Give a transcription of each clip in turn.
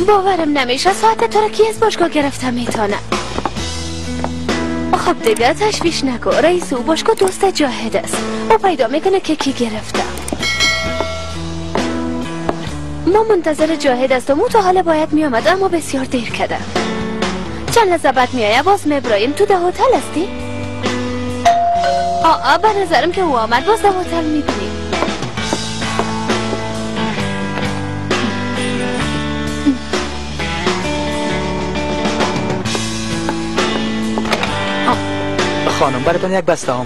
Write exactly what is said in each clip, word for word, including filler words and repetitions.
باورم نمیشه ساعت تو را کی از باشگاه گرفتم میتونه. خب دیگه تشویش نکن، رئیس او باشگاه دوست جاهد است، او پیدا میکنه که کی گرفته. ما منتظر جاهد هستم، او تا حالا باید میامد اما بسیار دیر کرده. چند لحظه بعد میایه باز میبرایم. تو ده هتل هستی؟ آه به نظرم که او آمد باز ده هتل میبینی. خانم براتون یک بسته آمده.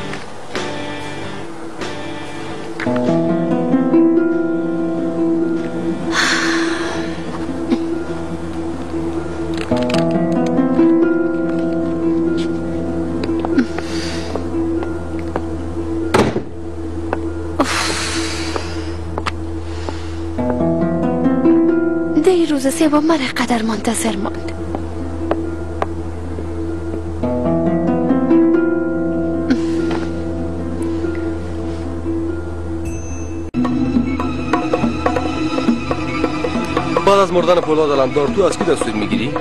دی روز سوم من قدر منتظر ماند. بعد از مردن پولاد علمدار تو از کی دستور میگیری؟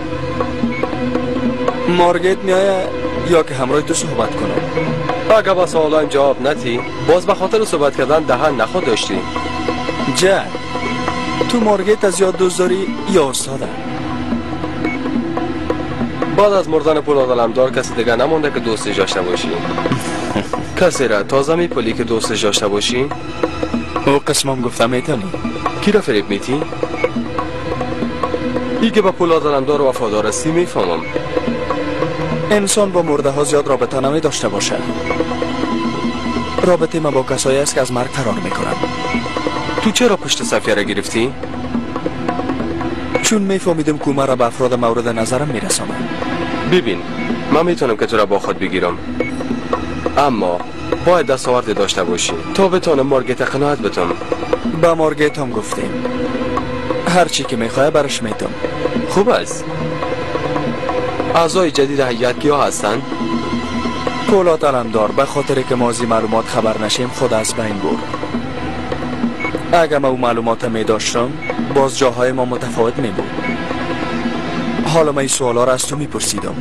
مارگت میایه یا که همراه تو صحبت کنم؟ اگه با سوالان جواب ندی باز به خاطر صحبت کردن دهن نخود داشتی. جد تو مارگت از یاد دوزداری یا استاده؟ بعد از مردن پولاد علمدار کسی دیگه نمونده که دوستش داشته باشی؟ کسی را تازه میپولی که دوستش داشته باشی؟ او قسمم گفتم میتونی؟ کی را فریب میتی؟ ای که با پولاد علمدار وفادار هستی میفهمم. انسان با مرده ها زیاد رابطه نمی داشته باشه. رابطه ما با کسایی است که از مرگ فرار میکنن. تو چرا پشت صفیه را گرفتی؟ چون میفهمیدم که مرا به افراد مورد نظرم میرسانم. ببین من میتونم که تو را با خود بگیرم اما باید دستاورد داشته باشی تا بتونم مارگت قناعت بتم. با مارگت هم گفتیم هر چی که میخواه برش میتم. خوب است. اعضای جدید هیئت کیا هستن؟ پولاد علمدار به خاطر که ما از معلومات خبر نشیم خود از بین برد. اگر ما او معلومات میداشتم باز جاهای ما متفاوت میبود. حالا من این سوالا را از تو میپرسیدم.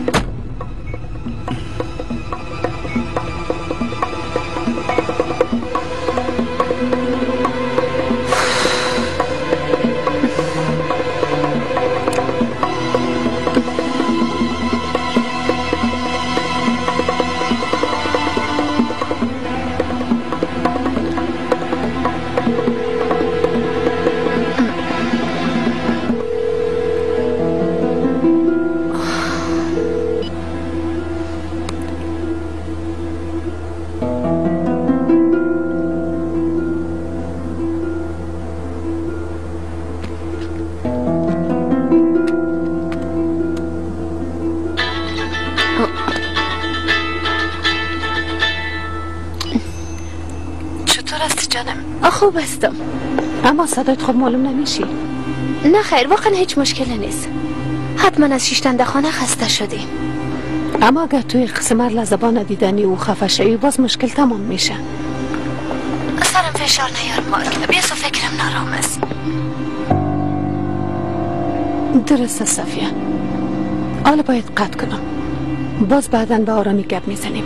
خوب هستم اما صدایت خوب معلوم نمیشی. نه خیر واقعا هیچ مشکلی نیست. حتما از شیشتنده خانه خسته شدی. اما اگر توی قسم هر لحظه دیدنی و خفه شوی باز مشکل تمام میشه. سرم فشار نیار مارک، بیاسو فکرم نرام است. درسته صفیه، حالا باید قطع کنم. باز بعداً به آرامی گپ میزنیم.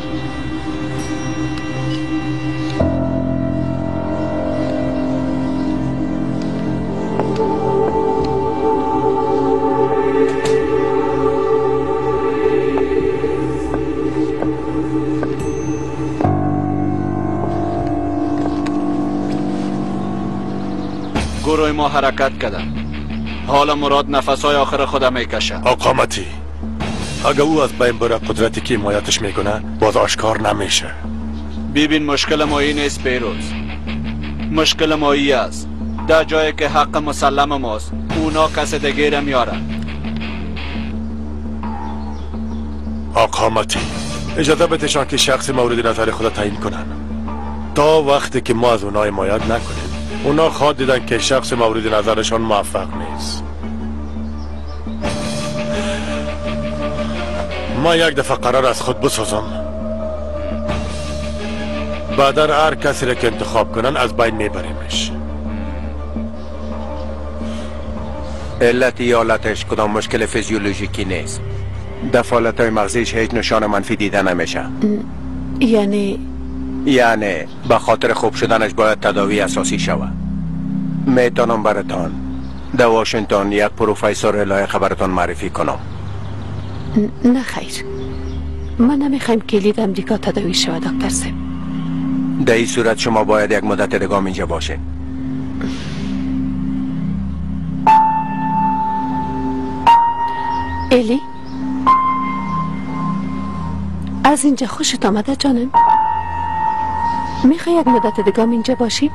گروه ما حرکت کردن. حالا مراد نفسهای آخر خودم میکشه. آقامتی اگه او از بین بره قدرتی که حمایتش میکنه باز آشکار نمیشه. ببین مشکل ما این نیست پیروز، مشکل ما این است در جایی که حق مسلم ماست اونا کس دیگه میارن. آقامتی اجازه بتشان که شخص مورد نظر خود تعیین کنن تا وقتی که ما از اونا حمایت نکنیم. اونا خواد دیدن که شخص مورد نظرشان موفق نیست. ما یک دفعه قرار از خود بسازم بعدا هر کسی را که انتخاب کنن از بین میبریمش. علت یا حالتش کدام مشکل فیزیولوژیکی نیست. در فعالیت‌های مغزیش هیچ نشان منفی دیده نمیشه. یعنی یعنی به خاطر خوب شدنش باید تداوی اساسی شود. میتونم براتان در واشنگتن یک پروفسور لایق براتان معرفی کنم. نه خیر، ما نمیخوایم کلید امریکا تداوی شود دکتر صاحب. در این صورت شما باید یک مدت دگام اینجا باشین. الی از اینجا خوشت آمده جانم؟ میخوای یک مدت دگام اینجا باشی؟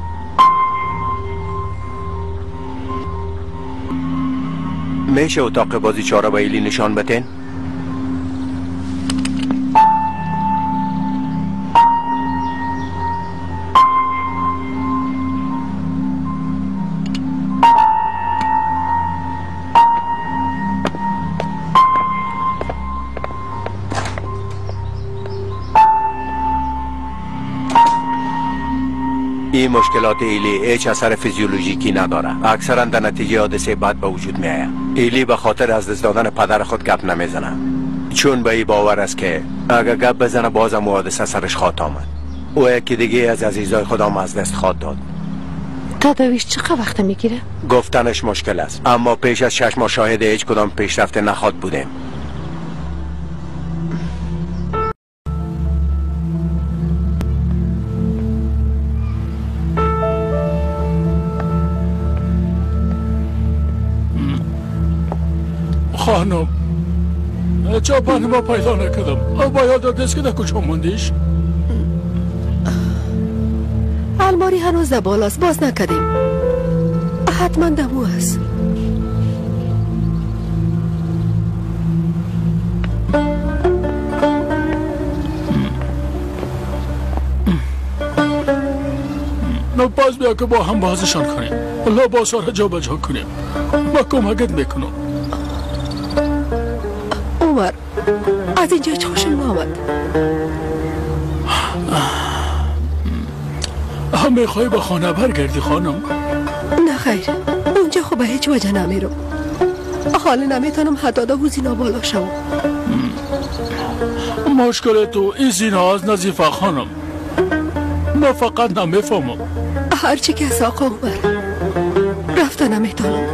میشه اتاق بازی چاره با ایلی نشان بتین؟ این مشکلات ایلی هیچ اثر فیزیولوژیکی نداره. اکثرا در نتیجه حادثه بد به وجود میآید. ایلی به خاطر از دست دادن پدر خود گپ نمیزنه، چون به این باور است که اگر گپ بزنه بازم حادثه سرش خواهد آمد. او یکی دیگه از عزیزای خودم از دست خواهد داد. تداویش چقدر وقت میگیره؟ گفتنش مشکل است، اما پیش از شش ماه شاهد هیچ کدام پیشرفت نخواد بودیم. خانم چاپان ما پیدا نکردم. باید آدرس که در کجا موندیش؟ الماری هنوز در بالاست، باز نکردیم. حتما دمو است. نه باز بیا که با هم بازشان کنیم. لباس ها را جا بجا کنیم. ما کمکت میکنم. عمر از اینجا هیچ خوشم نامد. هم میخوای به خانه برگردی خانم؟ نه خیر، اونجا خب به هیچ وجه نمیرم. حالا نمیتونم حتی دا زینا بالا شم. مشکل تو این زینا از نظیفه خانم. من فقط نمیفهمم. هرچی که از آقا عمر رفته نمیتونم.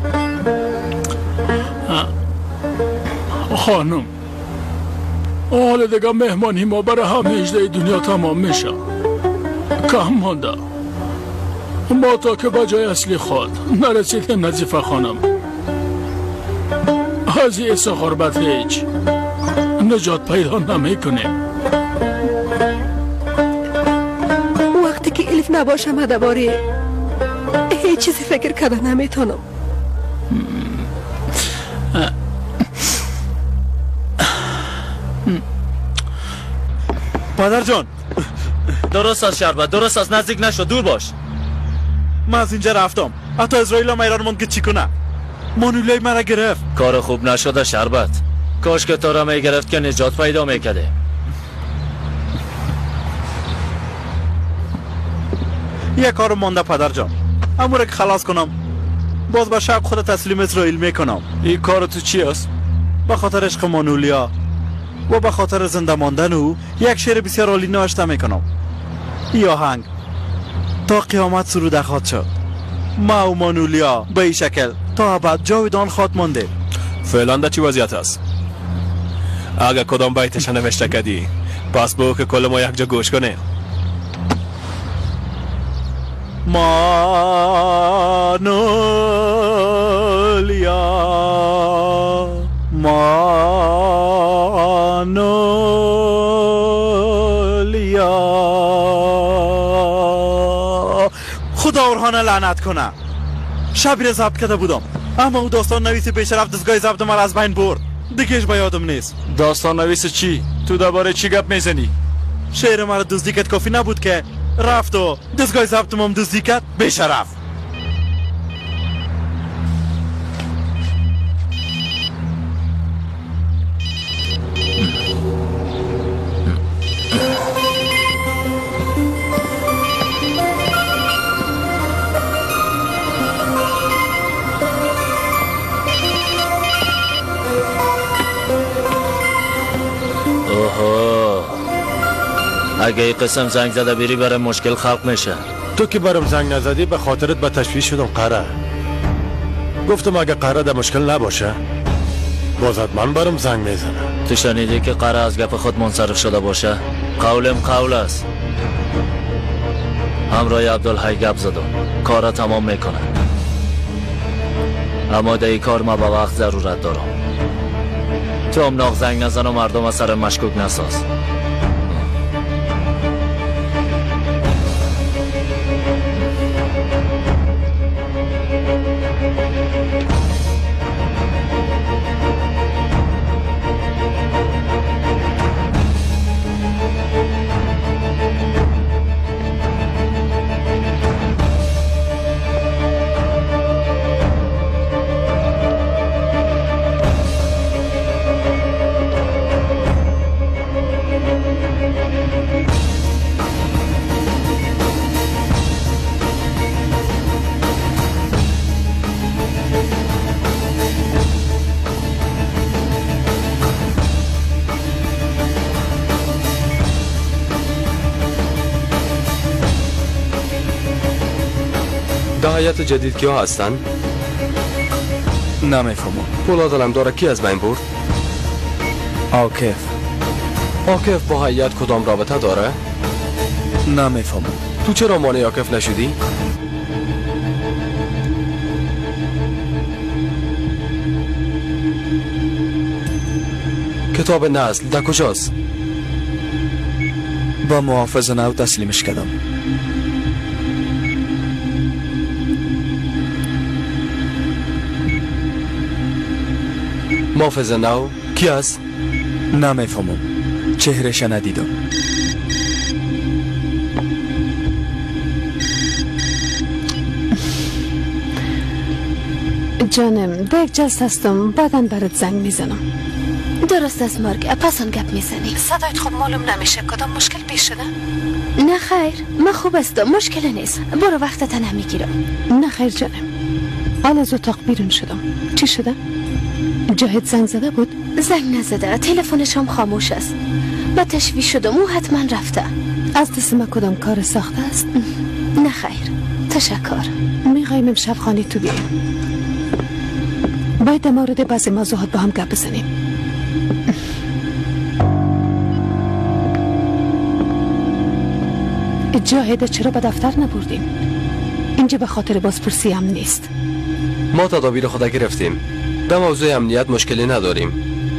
خانم حال دیگه مهمانی ما برای همیشه دنیا تمام میشه. کم مانده ما تا که با جای اصلی خود نرسیدیم نظیفه خانم. از این سخربت هیچ نجات پیدا نمیکنیم. وقتی که الف نباشم درباره هیچ چیزی فکر کرده نمیتونم. پدر جان درست از شربت، درست از نزدیک نشو، دور باش. من از اینجا رفتم، حتی اسرائیل هم ایران موند که چی کنه. مانولای مرا گرفت. کار خوب نشده شربت. کاش که تو را میگرفت که نجات پیدا میکده. یه کار مونده پدر جان، امور که خلاص کنم باز با شب خود تسلیم اسرائیل میکنم. این کار تو چی است؟ به خاطر عشق مانولیا و به خاطر زنده ماندن او یک شعر بسیار عالی نوشته میکنم. این آهنگ تا قیامت سروده خواهد شد. ما و مانولیا به این شکل تا ابد جاودان خواهد مانده. فعلا در چی وضعیت است؟ اگر کدام بیتش نوشته کردی پس بگو که کل ما یک جا گوش کنه. مانولیا مانولیا خدا اورهانه لعنت کنه. شبی را ضبط کرده بودم اما او داستان نویس پیش رفت دستگاه ضبط من از بین برد. دیگهش به یادم نیست. داستان نویس چی؟ تو درباره چی گپ میزنی؟ شعر مرا دزدی کرد کافی نبود که رفت و دستگاه ضبط من دزدی کرد. بی‌شرف. خب اگه این قسم زنگ زده بیری برای مشکل خلق میشه. تو که برام زنگ نزدی به خاطرت به تشویش شدم قره. گفتم اگه قره در مشکل نباشه بازد من برام زنگ میزنه. تو شنیدی که قره از گپ خود منصرف شده باشه؟ قولم قول است. همراه عبدالحی گپ زدم، کار تمام میکنه. اما در این کار ما به وقت ضرورت دارم. تو هم ناغ زنگ نزن و مردم از سر مشکوک نساز. دهایت جدید کیا هستن؟ نمیفهمم. پولاد علمدار کی از بین برد؟ عاکف. عاکف با هیئت کدام رابطه داره؟ نمیفهمم. تو چرا مانع عاکف نشدی؟ کتاب نسل در کجاست؟ با محافظ نو تسلیمش کردم. محافظ نو کی است؟ نمیفهمم. چهرش ندیدم. جانم در یک جلسه هستم، بعداً برات زنگ میزنم. درست است مارگ، پس آن گپ میزنیم. صدایت خوب معلوم نمیشه. کدام مشکل پیش شده؟ نه خیر، من خوب هستم، مشکل نیست. برو وقتت نمیگیرم. نه خیر جانم، حال از اتاق بیرون شدم. چی شده؟ جاهد زنگ زده بود؟ زنگ نزده، تلفنش هم خاموش است. با تشویش شدم، او حتما رفته. از دست من کدام کار ساخته است؟ نه خیر، تشکر. میخوایم امشب خانه تو بیاییم. باید در مورد بعضی موضوعات با هم گپ بزنیم. جاهد چرا به دفتر نبردیم؟ اینجا به خاطر بازپرسی هم نیست. ما تدابیر خود گرفتیم. در موضوع امنیت مشکلی نداریم.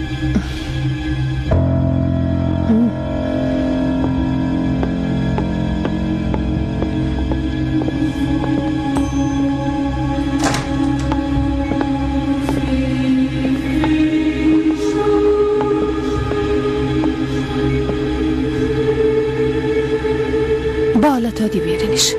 با حالت عادی بیارینش.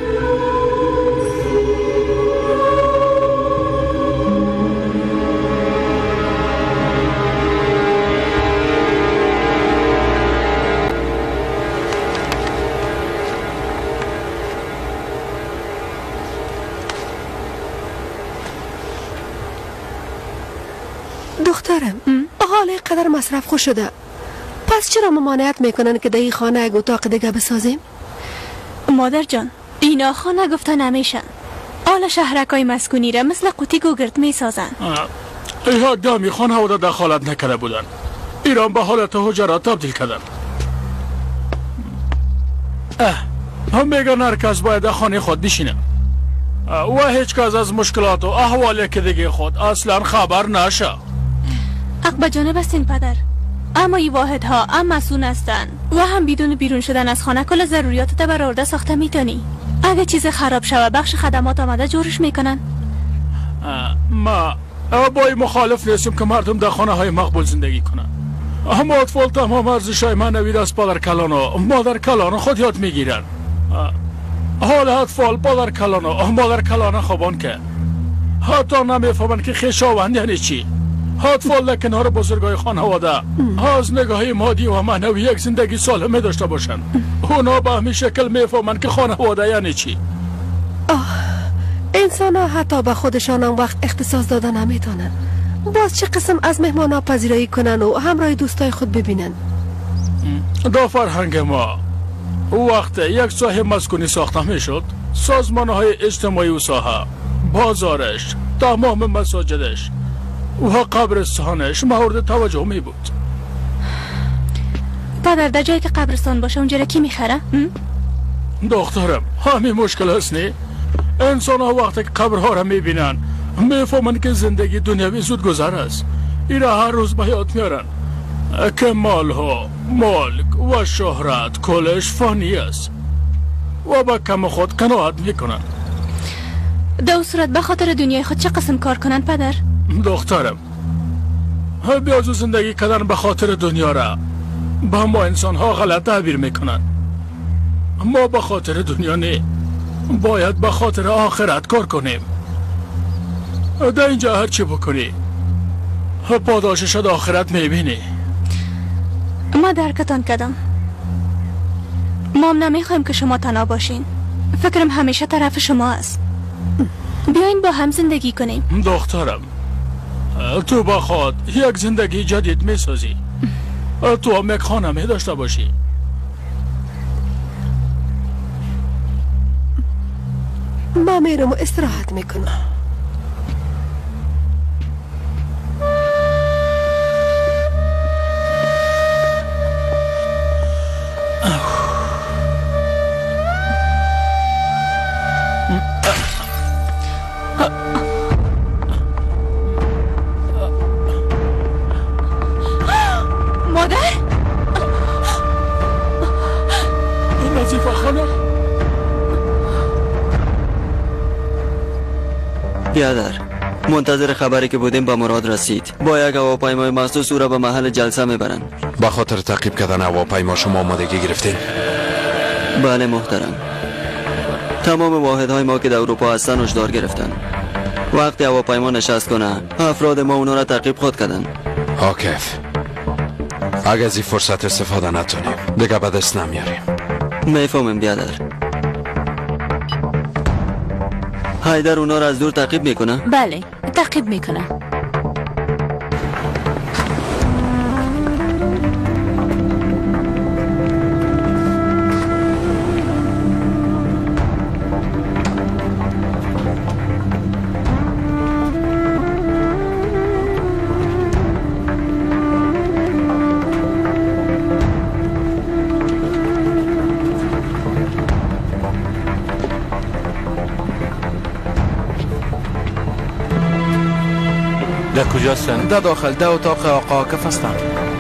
دخترم حالا قدر مصرف خوش شده، پس چرا ممانعت میکنن که در این خانه یک اتاق دیگه بسازیم؟ مادر جان، اینا خانه گفته نمیشن. حالا شهرکای مسکونی را مثل قوطی گوگرد میسازن. ایها دامی خانه و دخالت نکرده بودن. ایران به حالت حجرات تبدیل کردن. هم میگن هر کس باید خانه خود بشینه و هیچ کس از مشکلات و احوالی که دیگه خود اصلا خبر نشه. حق به جانب هستین پدر، اما این واحدها هم مسئول هستن و هم بدون بیرون شدن از خانه کل ضروریات تا برآورده ساخته میتونی. اگه چیز خراب شوه بخش خدمات آمده جورش میکنن. ما با این مخالف نیستیم که مردم در خانه های مقبول زندگی کنن، اما اطفال تمام ارزش های معنوی از پدر کلان و مادر کلان خود یاد میگیرن. حال اطفال پدر کلان و مادر کلان خوابان که حتی نمیفهمن که خویشاوند یعنی چی. اطفال در کنار بزرگای خانواده از نگاهی مادی و معنوی یک زندگی سالمه داشته باشن. اونا به همین شکل میفهمن که خانواده یعنی چی. انسان ها حتی به خودشان هم وقت اختصاص داده نمیتونن. باز چه قسم از مهمان ها پذیرایی کنن و همراه دوستای خود ببینن. در فرهنگ ما وقت یک ساحه مسکونی ساخته می شد، سازمان های اجتماعی و ساحه، بازارش، تمام مساجدش و قبرستانش مورد توجه می بود. پدر در جایی که قبرستان باشه اونجا را کی میخره؟ دخترم همین مشکل هست نی؟ انسان ها وقتی که قبرها را می بینن میفهمن که زندگی دنیوی زود گذر است. اینا هر روز به یاد میارن که مال ها، ملک و شهرت کلش فانی است و با کم خود قناعت میکنن. در صورت به خاطر دنیای خود چه قسم کار کنن پدر؟ دخترم بیازو زندگی کردن به خاطر دنیا را با ما انسان ها غلط تعبیر میکنن. ما به خاطر دنیا نه، باید به خاطر آخرت کار کنیم. در اینجا هر چی بکنی پاداشش در آخرت میبینی. ما درکتان کردم. ما هم نمیخوایم که شما تنها باشین. فکرم همیشه طرف شما است. بیاین با هم زندگی کنیم. دخترم تو با خود یک زندگی جدید میسازی. تو هم یک خانه می داشته باشی. ما میرم و استراحت میکنم. مادر؟ نظیفه خانم بیادر، منتظر خبری که بودیم به مراد رسید. با یک هواپیمای مخصوص او را به محل جلسه میبرن. با خاطر تعقیب کردن هواپیما شما آمادگی گرفتین؟ بله محترم. تمام واحدهای ما که در اروپا هستن هشدار گرفتن. وقتی هواپیما نشست کنه افراد ما اونا را تعقیب خود کردن. حاکف اگه از این فرصت استفاده نتونیم دیگه به دست نمیاریم. میفهمم بیادر. حیدر اونا را از دور تعقیب میکنه؟ بله تعقیب میکنه. در کجا هستن؟ در داخل در اتاق آقا عاکف هستن.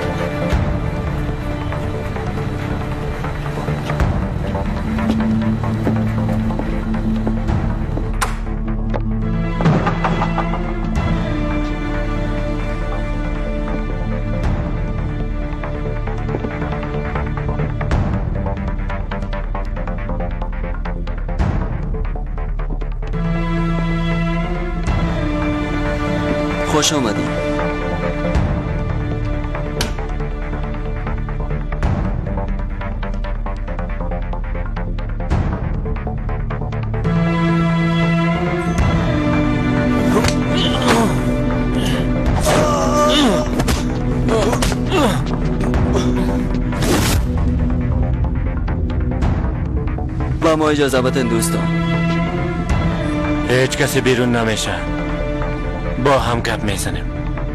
خوش آمدید. با ما اجازه بدین دوستان. هیچ کسی بیرون نمیشه. با هم گپ میزنیم.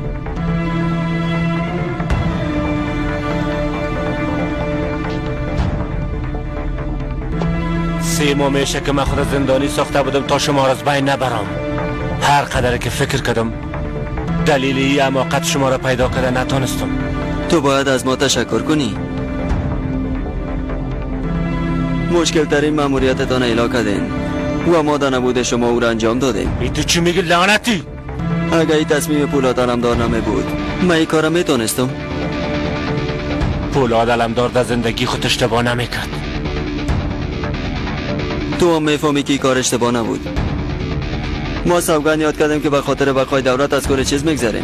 سی ماه میشه که من خود زندانی ساخته بودم تا شما را از بین نبرم. هر قدر که فکر کردم دلیلی حماقت شما را پیدا کرده نتونستم. تو باید از ما تشکر کنی. مشکل ترین مأموریتتان اعلام کردین و ما در نبود شما او را انجام دادیم. ای تو چی میگی لعنتی؟ اگه این تصمیم پولاد علمدار نمی بود من این کارم میتونستم. پولاد علمدار در زندگی خود اشتباه نمیکرد. تو هم میفهمی که این کار اشتباه نبود. ما سوگند یاد کردیم که به خاطر بقای دولت از کل چیز میگذریم.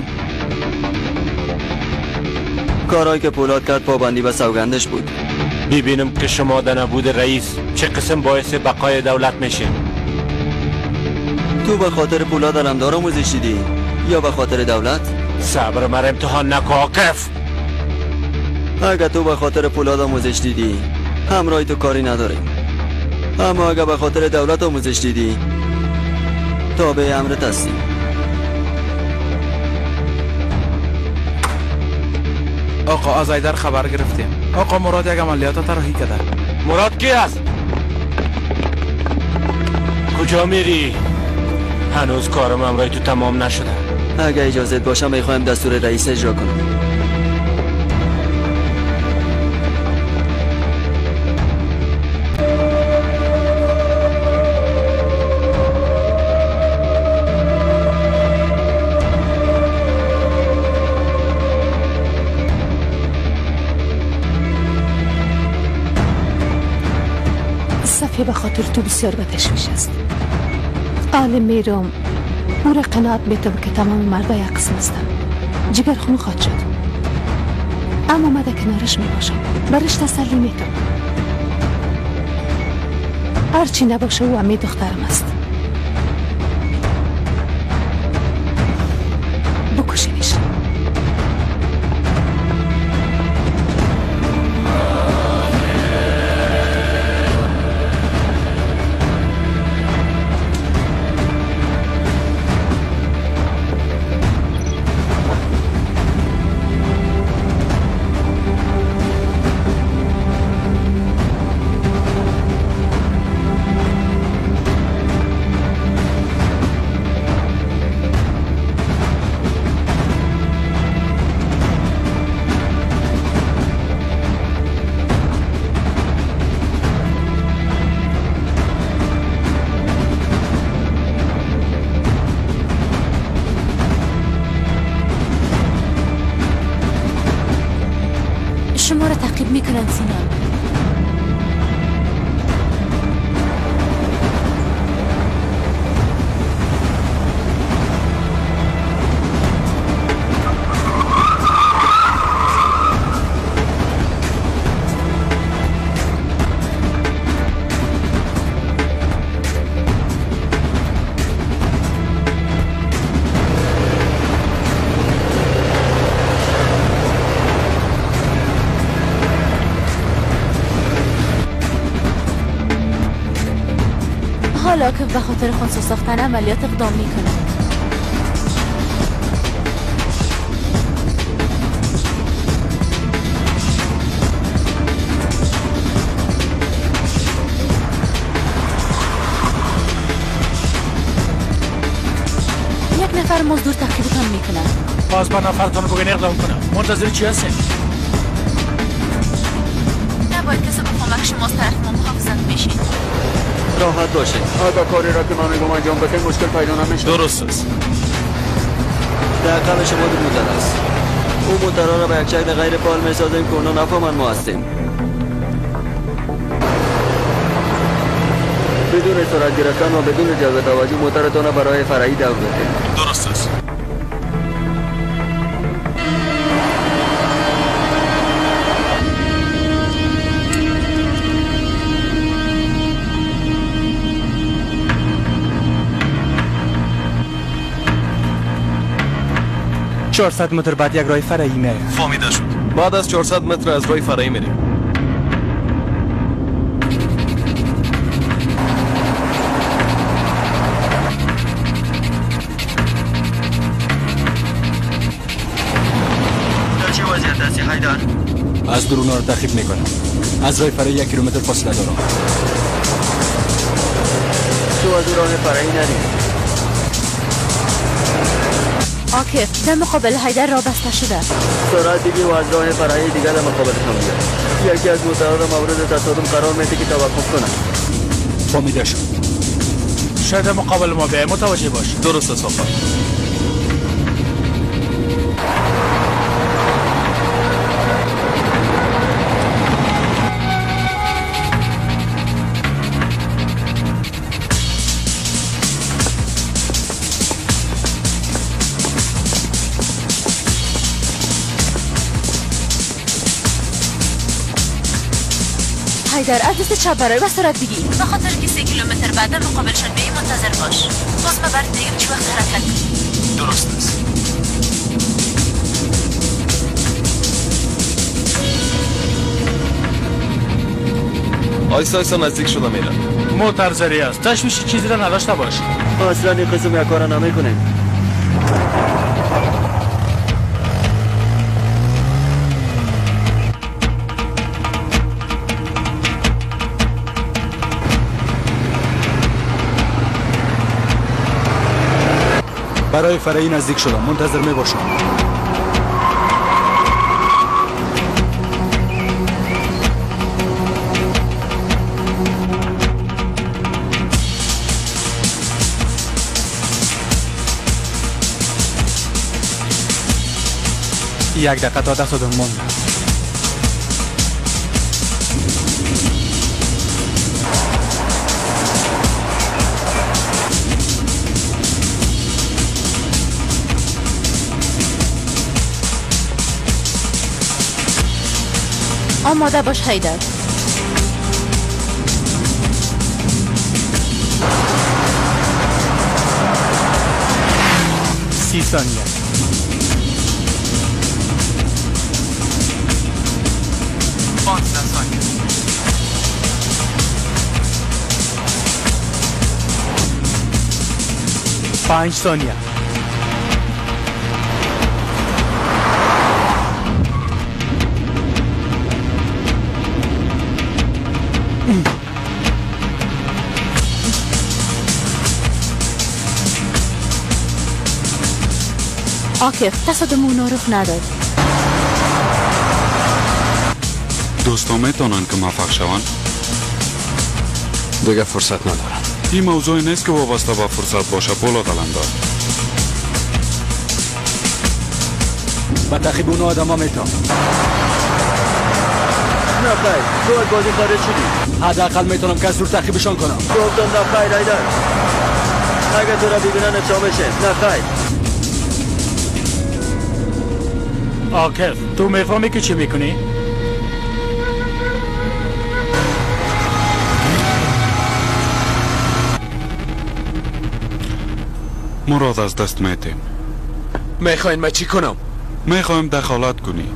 کارهایی که پولاد کرد پابندی به سوگندش بود. ببینم که شما در نبود رئیس چه قسم باعث بقای دولت میشه. تو به خاطر پولاد علمدار آموزش دیدی یا به خاطر دولت؟ صبر مر امتحان نکن عاکف. اگه تو به خاطر پولاد آموزش دیدی همراه تو کاری نداریم، اما اگه به خاطر دولت آموزش دیدی تابع امرت هستیم. آقا از ایدر خبر گرفتیم. آقا مراد یک عملیات طراحی کرده. مراد کی است؟ کجا میری؟ هنوز کارم امرای تو تمام نشده. اگه اجازت باشم میخوایم دستور رئیس اجرا کنم. صفیه به خاطر تو بسیار به تشویش است. آل میرم او را قناعت میتم که تمام مردا یک قسم هستن. جگر خون خواد شد، اما مده کنارش میباشم، برش تسلی میتم. هرچی نباشه او امی دخترم است. بکشینش. شما را تعقیب میکنن سینان. حالا که به خاطر خونسا ساختن عملیات اقدام میکنه. یک نفر مزدور تعقیبتان میکنه. باز با نفرتان بگین اقدام کنم. منتظر چی هستیم؟ نباید کسی به کمک شما از طرف ما محافظت میشین. راحت باشه. اگه کاری را که من میگم انجام بده مشکل پیدا نمیشه. درست است. دقیقا شما دو موتر است. اون موترها را به یک شکل غیر فعال میسازیم که اونا نفهمن ما هستیم. بدون سرعت گرفتن و بدون جلب توجه موترتان برای فرعی دور بده. درست است. چهارصد متر بعد یک راه فرعی میره. فهمیده شد. بعد از چهارصد متر از راه فرعی میریم. در چه وضعیت هستی حیدر؟ از درون ها رو تعقیب میکنم. از راه فرعی یک کیلومتر فاصله دارم. تو از راه فرعی نریم. آکف در مقابل حیدر را بسته شده. سرعت دیگه و از راه فرعی دیگر در مقابلشان بیاد. یکی از موترها را مورد تصادم قرار میده که توقف کنه. فهمیده شد. شاید مقابل ما به متوجه باش. درست است آقا. حیدر از دست چپ برای و سرعت بگی. به خاطر که سه کیلومتر بعد مقابلشان بیایی منتظر باش. باز ما برد دیگه چی وقت حرکت کنی. درست است. آیستا آیستا نزدیک شدم میرم. موتر زری است، تشویش چیزی را نداشته باش. اصلا این قسم یک کار نمیکنیم. برای فرعی نزدیک شدم، منتظر می باشم. یک دقیقه تا دست دادم مانده. آماده باش حیدر. سی ثانیه. پانزده ثانیه. پنج ثانیه. آکف تصادم اونا رخ نداد. دوستا میتونن که موفق شوند؟ دیگه فرصت ندارم. این موضوع نیست که وابسته با فرصت باشه پولاد علمدار. با تخیب اونا آدم ها میتون. نه خیر، تو از بازی خارج شدی. حداقل میتونم که از زور تخیبشان کنم. گفتم نه خیر ایدر. اگه تو را ببینن چا بشه. نه خیر. آکف تو میفهمی که چی میکنی؟ مراد از دست میتیم. میخواین من چی کنم؟ میخوایم دخالت کنی.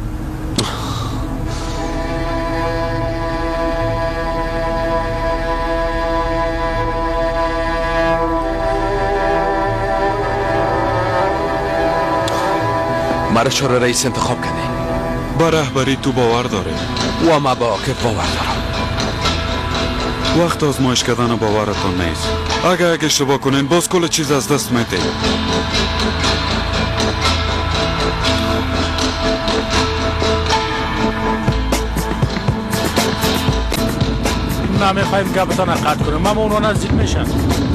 مرا چرا رئیس انتخاب کردی؟ با رهبری تو باور داره و ما با آکف باور دارم. وقت آزمایش کردن باورتان نیست. اگر اگه اشتباه کنین باز کل چیز از دست میتیم. نمیخوایم گپتان را قطع کنیم، من اونا نزدیک میشم.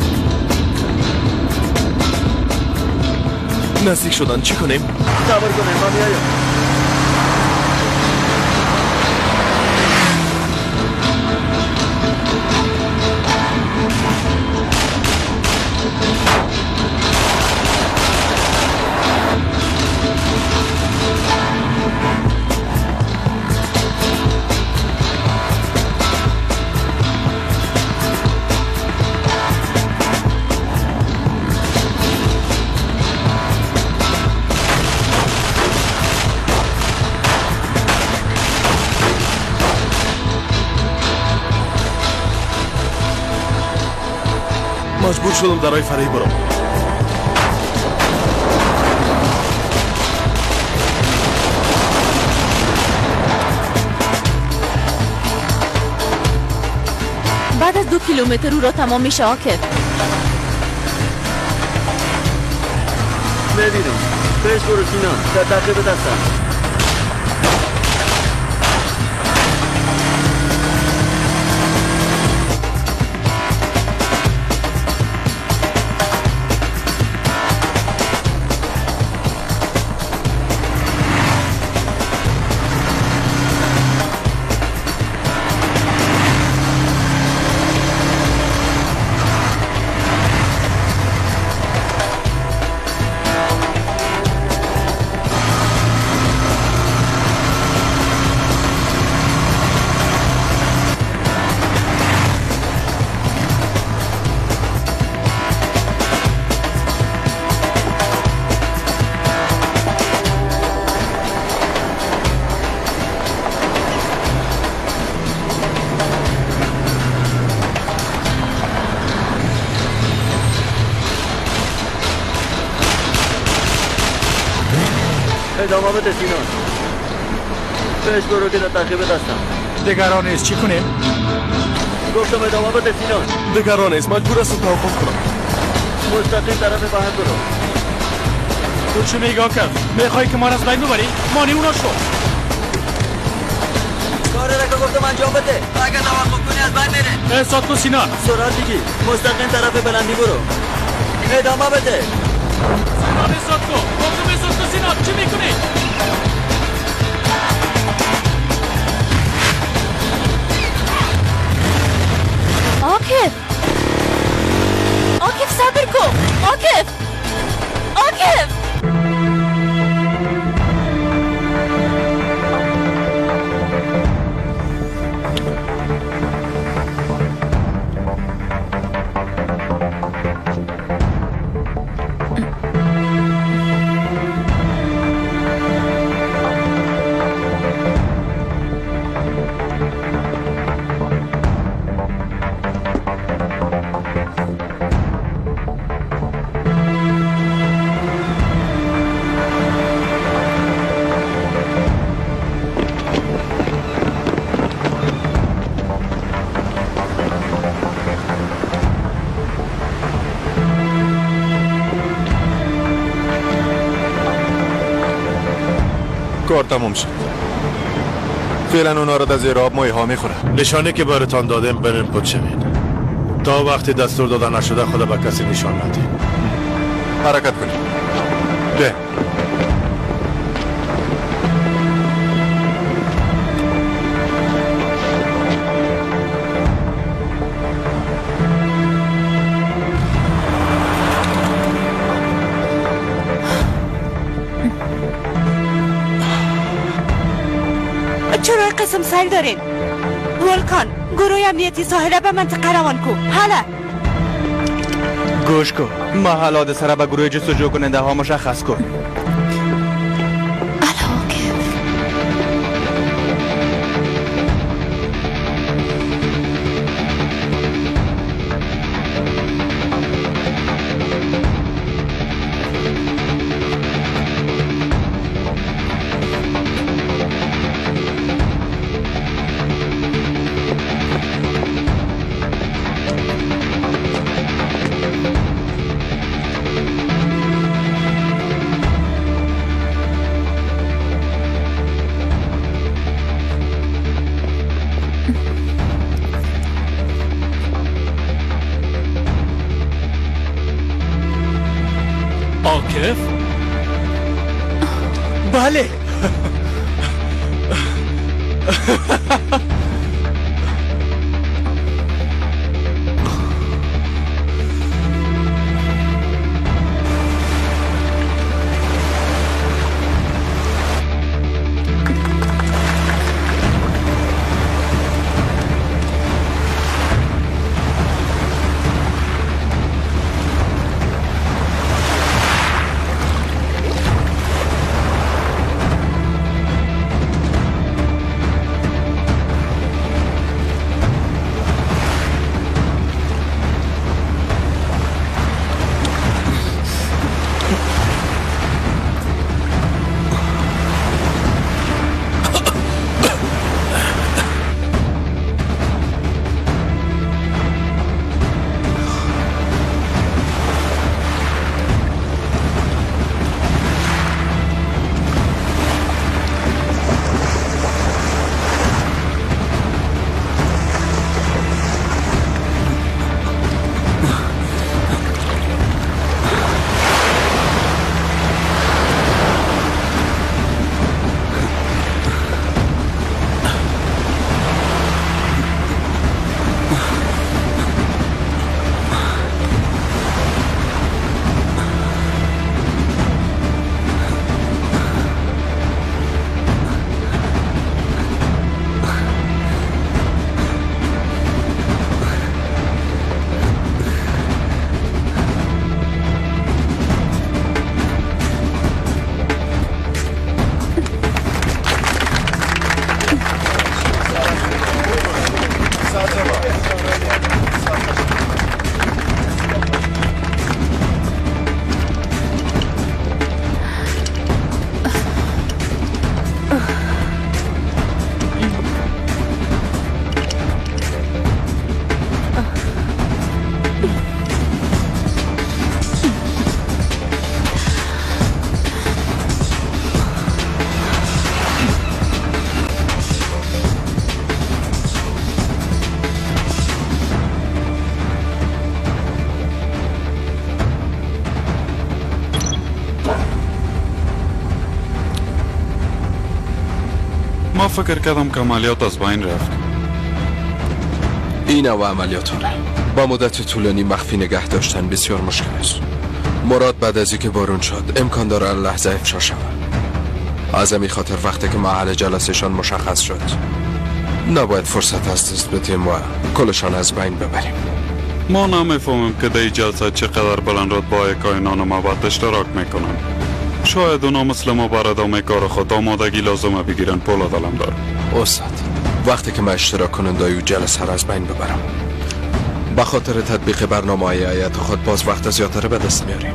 نزدیک شدن چی کنیم؟ صبر کنیم ما میایم. مجبور شدم درای فرعی برم. بعد از دو کیلومتر رو را تمام میشه آکف. ببینم پیش برو سینان در تقریب دستم. ادامه بده سینان. بهش برو که در تخیب دستم. دیگران نیست چی کنیم؟ گفتم ادامه بده سینان. دیگران نیست مجبور است توقف کنم. مستقیم طرف بحر برو. تو چی میگی آکف؟ میخوای که ما را از بین ببری؟ مانی اونا شو. کاره را که گفتم انجام بده. اگر توقف کنی از بین میره. احساس کن سینان. سرعت بگی. مستقیم طرف بلندی برو. ادامه بده. سینان احساس کن. گفتم احساس کن سینان. چی میکنی؟ آکف آکف صبر کن. آکف آکف کار تموم شد. فعلا اونا را در زیر آب مایه ها میخوره. نشانه که براتان دادم برین پد شوید. تا وقتی دستور داده نشده خدا به کسی نشان ندید. حرکت کنید. ده چرا قسم سر دارین؟ ولکان گروه امنیتی ساحله به منطقه روان کو. حالا گوش کن. محل سره به گروه جستجو کننده ها مشخص کن. آکف؟ بله. ما فکر کردم که عملیات از بین رفت. این او عملیاتانه با مدت طولانی مخفی نگه داشتن بسیار مشکل است. مراد بعد از اینکه بارون شد امکان داره لحظه افشا شود. از همین خاطر وقتی که محل جلسهشان مشخص شد نباید فرصت از دست بدیم و کلشان از بین ببریم. ما نمیفهمیم که در جلسه چقدر بلند رتبه‌های کاینان و مواد اشتراک میکنن. شاید اونا مثل ما بر ادامه کار خود آمادگی لازمه بگیرن. پولاد علمدار استاد، وقتی که ما اشتراک کنندای جلسه را از بین ببرم به خاطر تطبیق برنامه های هیئت خود باز وقت زیادتر به دست میاریم.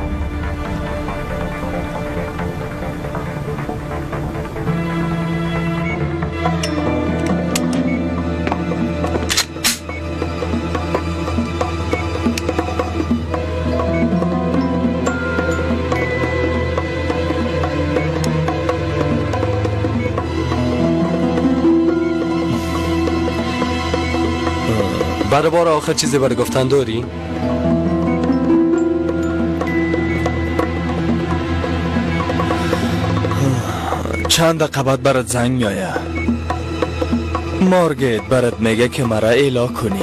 برای بار آخر چیزی برای گفتن داری؟ چند دقیقه بعد برات زنگ میایه. مارگت برات میگه که مرا اعلا کنی.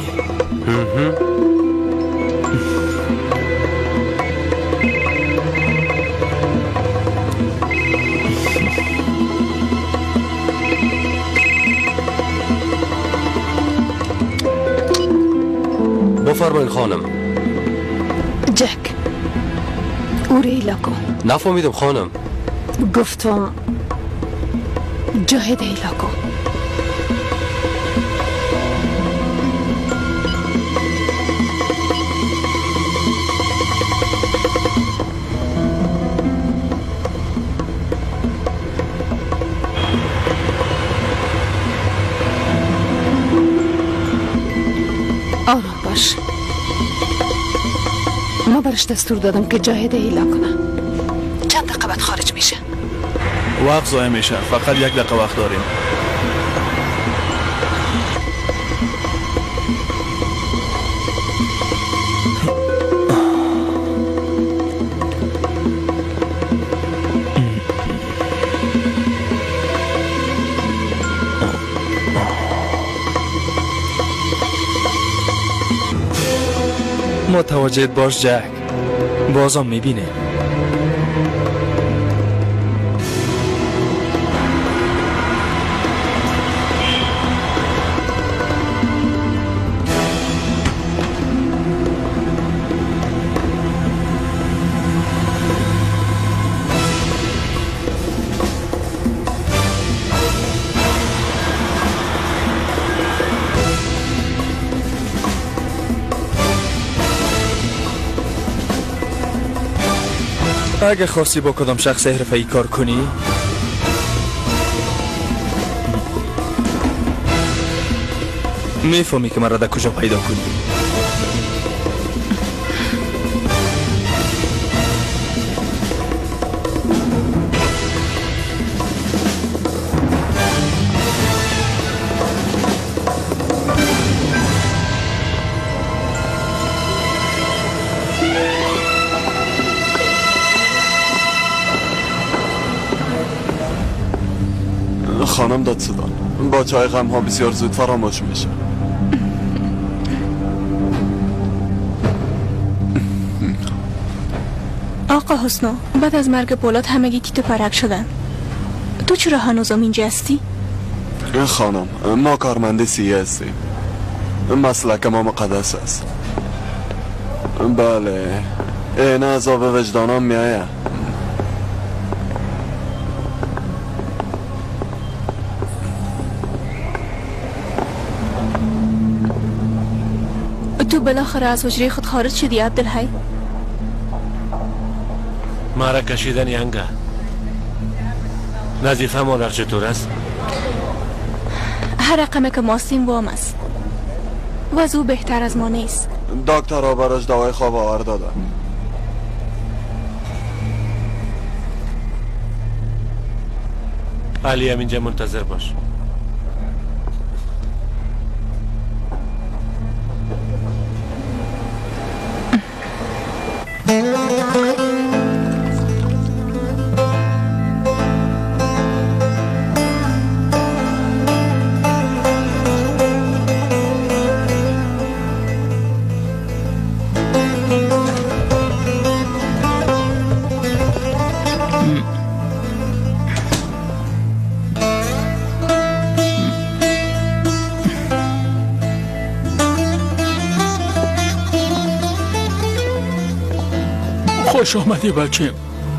بفرمایید خانم. جک او ریلا کن. نفهمیدم خانم. گفتم جاهد ایلا کن. آرام باش. ما برش دستور دادم که جاهد ایلا کنه. چند دقیقه بعد خارج میشه. وقت ضایع میشه. فقط یک دقیقه وقت داریم. متوجه باش جک. بازم میبینه. اگه خواستی با کدام شخص حرفه‌ای کار کنی میفهمی که من را در کجا پیدا کنی. خانم دادستان، با چای غم ها بسیار زود فراموش میشه. آقا حسنو، بعد از مرگ پولاد همگی تیتو پرک شدن. تو چرا هنوزم اینجا هستی؟ خانم، ما کارمند سیه هستیم. مسلک ما مقدس است. بله، این عذاب وجدانم میایه. تو بالاخره از حجره خود خارج شدی عبدالحی؟ مرا کشیدن ینگه. نظیفه مادر چطور است؟ هر رقمه که ماستیم وام است. وضو بهتر از ما نیست. دکتر ها براش دوای خواب آور دادن. علی هم اینجا منتظر باش. خوش آمدی بچیم.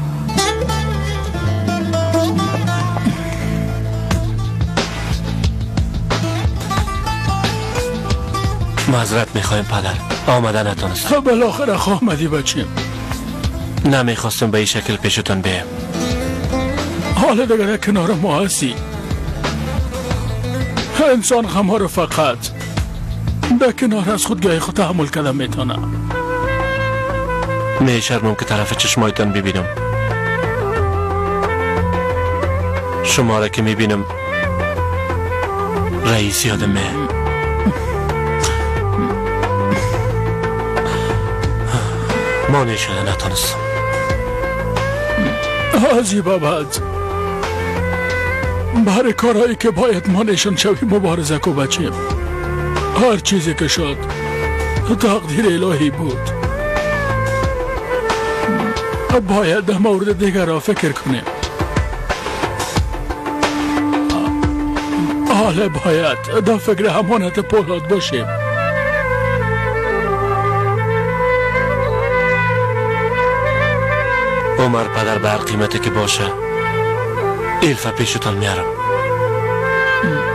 معذرت میخوایم پدر، آمده نتونستم. بالاخره آمدی بچیم. نمیخواستم به این شکل پیشتون بیم. حالا دیگه در کنار ما هستی. انسان غمها رو فقط در کنار از خودگاه خود تحمل کردن میتونه. میشرمم که طرف چشمایتان ببینم. شما را که میبینم رئیس یادمه. مانع شده نتونستم. از بابت برای کارهایی که باید ما نشان شوی مبارزه کو بچیم. هر چیزی که شد تقدیر الهی بود. باید در مورد دیگر را فکر کنیم. حالا باید در فکر همانت پولاد باشیم. عمر پدر به هر قیمتی که باشه ایلفا پیشتان میارم.